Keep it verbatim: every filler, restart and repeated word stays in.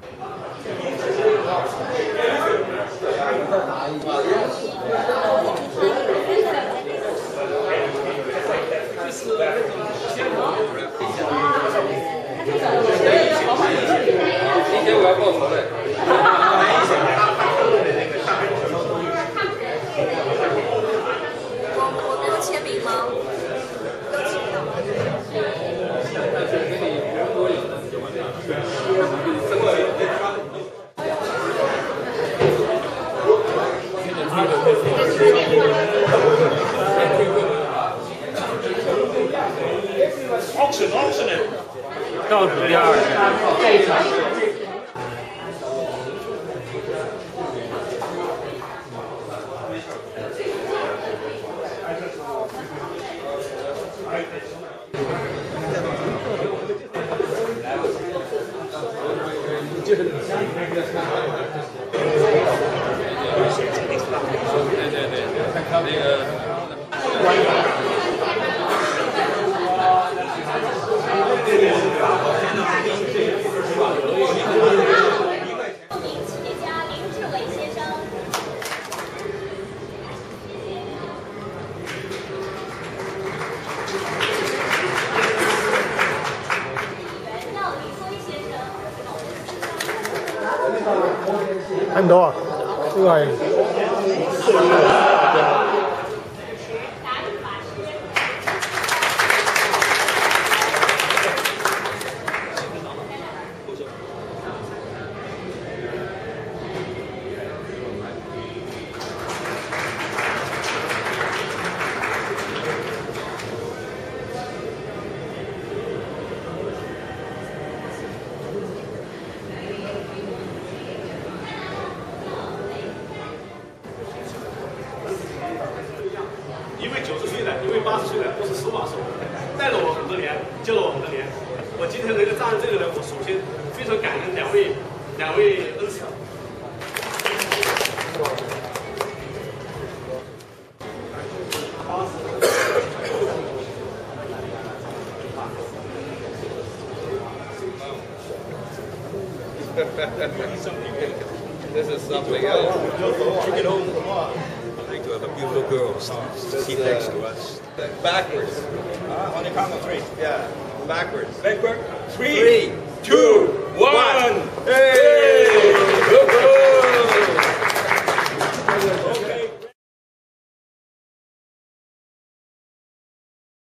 今天我要报仇了。 我我没有签名吗？有签名吗？ auction auction it。 倒数第二。对对对，那个。 企业家林志伟先生。廖李辉先生。 睇唔到啊？呢個係。 一位九十岁的，一位八十岁的，都是手把手带了我很多年，救了我很多年。我今天能够站在这个人，我首先非常感恩两位两位恩师。 This is something else. Take it home. To have a beautiful girl sit next to us. Backwards. Uh, on the count of three. Yeah. Backwards. Backward. Three, Three, two, one. Hey!